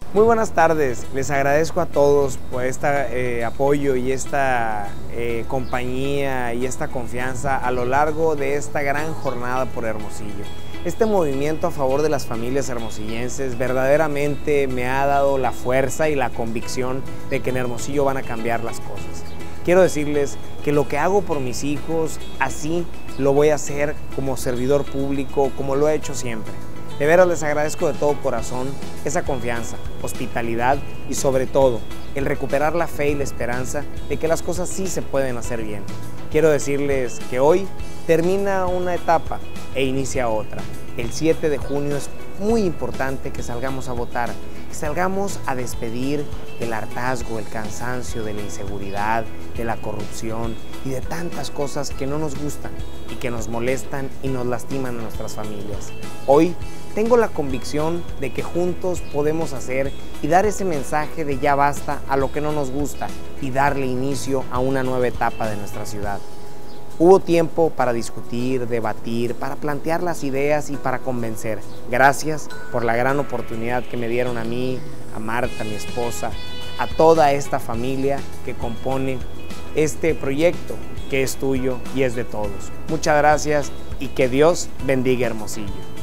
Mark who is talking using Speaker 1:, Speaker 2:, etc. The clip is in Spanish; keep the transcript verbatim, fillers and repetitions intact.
Speaker 1: Muy buenas tardes, les agradezco a todos por este eh, apoyo y esta eh, compañía y esta confianza a lo largo de esta gran jornada por Hermosillo. Este movimiento a favor de las familias hermosillenses verdaderamente me ha dado la fuerza y la convicción de que en Hermosillo van a cambiar las cosas. Quiero decirles que lo que hago por mis hijos, así lo voy a hacer como servidor público, como lo he hecho siempre. De veras les agradezco de todo corazón esa confianza, hospitalidad y sobre todo el recuperar la fe y la esperanza de que las cosas sí se pueden hacer bien. Quiero decirles que hoy termina una etapa e inicia otra. El siete de junio es muy importante que salgamos a votar, que salgamos a despedir el hartazgo, el cansancio, de la inseguridad, de la corrupción y de tantas cosas que no nos gustan y que nos molestan y nos lastiman a nuestras familias. Hoy tengo la convicción de que juntos podemos hacer y dar ese mensaje de ya basta a lo que no nos gusta y darle inicio a una nueva etapa de nuestra ciudad. Hubo tiempo para discutir, debatir, para plantear las ideas y para convencer. Gracias por la gran oportunidad que me dieron a mí, a Marta, mi esposa, a toda esta familia que compone este proyecto que es tuyo y es de todos. Muchas gracias y que Dios bendiga Hermosillo.